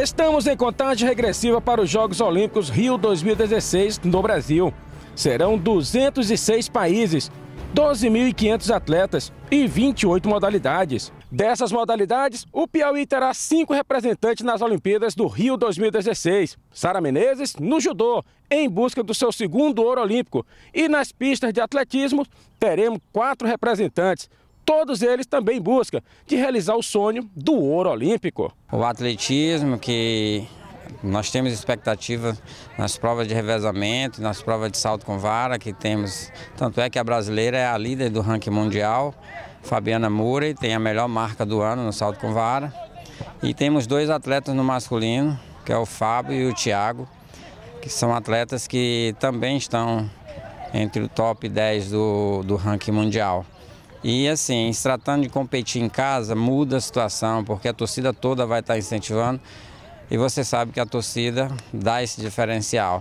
Estamos em contagem regressiva para os Jogos Olímpicos Rio 2016 no Brasil. Serão 206 países, 12.500 atletas e 28 modalidades. Dessas modalidades, o Piauí terá 5 representantes nas Olimpíadas do Rio 2016. Sara Menezes, no judô, em busca do seu 2º ouro olímpico. E nas pistas de atletismo, teremos 4 representantes. Todos eles também em busca de realizar o sonho do ouro olímpico. O atletismo, que nós temos expectativa nas provas de revezamento, nas provas de salto com vara, que temos, tanto é que a brasileira é a líder do ranking mundial, Fabiana Murray, tem a melhor marca do ano no salto com vara. E temos 2 atletas no masculino, que é o Fábio e o Thiago, que são atletas que também estão entre o top 10 do ranking mundial. E assim, se tratando de competir em casa, muda a situação, porque a torcida toda vai estar incentivando e você sabe que a torcida dá esse diferencial.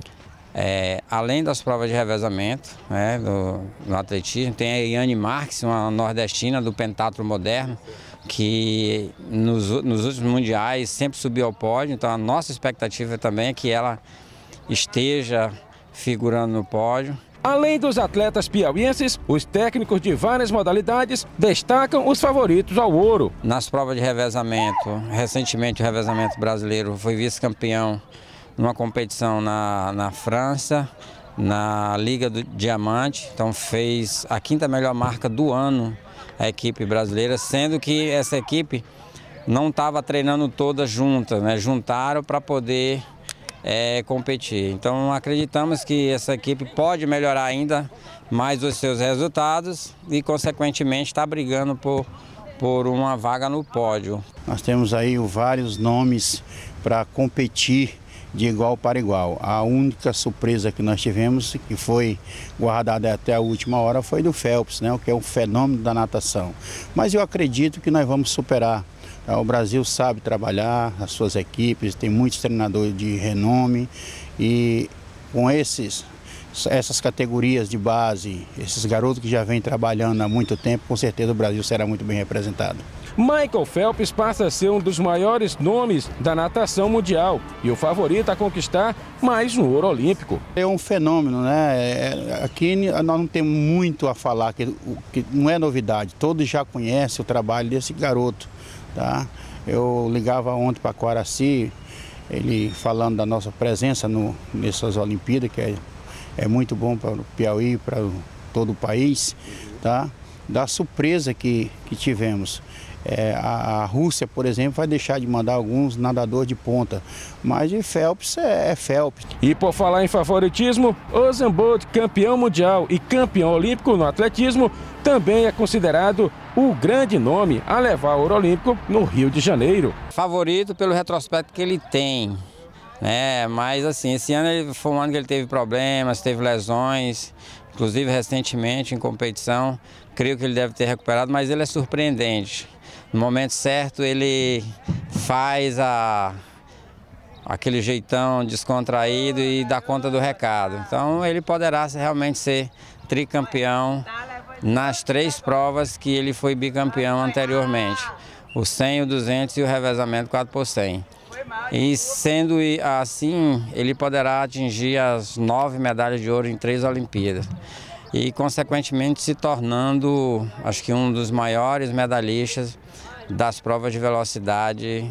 Além das provas de revezamento, né, do atletismo, tem a Yane Marques, uma nordestina do pentatlo moderno, que nos últimos mundiais sempre subiu ao pódio, então a nossa expectativa também é que ela esteja figurando no pódio. Além dos atletas piauienses, os técnicos de várias modalidades destacam os favoritos ao ouro. Nas provas de revezamento, recentemente o revezamento brasileiro foi vice-campeão numa competição na França, na Liga do Diamante, então fez a 5ª melhor marca do ano a equipe brasileira, sendo que essa equipe não estava treinando toda junta, né? Juntaram para poder competir. Então acreditamos que essa equipe pode melhorar ainda mais os seus resultados e consequentemente está brigando por uma vaga no pódio. Nós temos aí vários nomes para competir de igual para igual. A única surpresa que nós tivemos, que foi guardada até a última hora, foi do Phelps, né, o que é um fenômeno da natação. Mas eu acredito que nós vamos superar. O Brasil sabe trabalhar, as suas equipes, tem muitos treinadores de renome e com essas categorias de base, esses garotos que já vêm trabalhando há muito tempo, com certeza o Brasil será muito bem representado. Michael Phelps passa a ser um dos maiores nomes da natação mundial e o favorito a conquistar mais um ouro olímpico. É um fenômeno, né? Aqui nós não temos muito a falar, que não é novidade, todos já conhecem o trabalho desse garoto. Tá? Eu ligava ontem para Coaraci, ele falando da nossa presença nessas Olimpíadas, que é muito bom para o Piauí, para todo o país, tá? Da surpresa que tivemos. A Rússia, por exemplo, vai deixar de mandar alguns nadadores de ponta, mas de Phelps é Phelps. E por falar em favoritismo, Usain Bolt, campeão mundial e campeão olímpico no atletismo, também é considerado o grande nome a levar o ouro olímpico no Rio de Janeiro. Favorito pelo retrospecto que ele tem, né? Mas assim, esse ano foi um ano que ele teve problemas, teve lesões, inclusive recentemente em competição. Creio que ele deve ter recuperado, mas ele é surpreendente. No momento certo ele faz aquele jeitão descontraído e dá conta do recado. Então ele poderá realmente ser tricampeão nas 3 provas que ele foi bicampeão anteriormente. O 100, o 200 e o revezamento 4x100. E sendo assim, ele poderá atingir as 9 medalhas de ouro em 3 Olimpíadas. E consequentemente se tornando, acho que um dos maiores medalhistas das provas de velocidade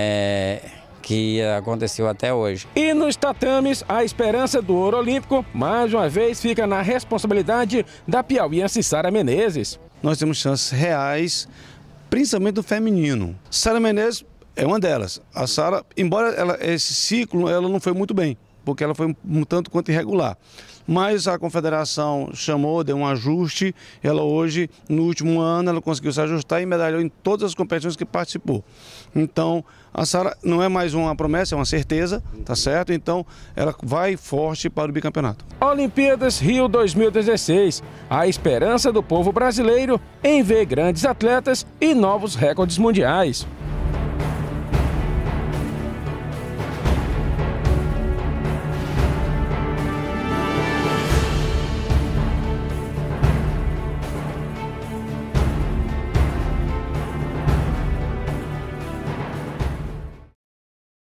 que aconteceu até hoje. E nos tatames, a esperança do ouro olímpico, mais uma vez, fica na responsabilidade da piauiense Sara Menezes. Nós temos chances reais, principalmente do feminino. Sara Menezes é uma delas. A Sara, embora esse ciclo ela não foi muito bem, porque ela foi um tanto quanto irregular. Mas a confederação chamou, deu um ajuste, ela hoje, no último ano, ela conseguiu se ajustar e medalhou em todas as competições que participou. Então, a Sara não é mais uma promessa, é uma certeza, tá certo? Então, ela vai forte para o bicampeonato. Olimpíadas Rio 2016, a esperança do povo brasileiro em ver grandes atletas e novos recordes mundiais.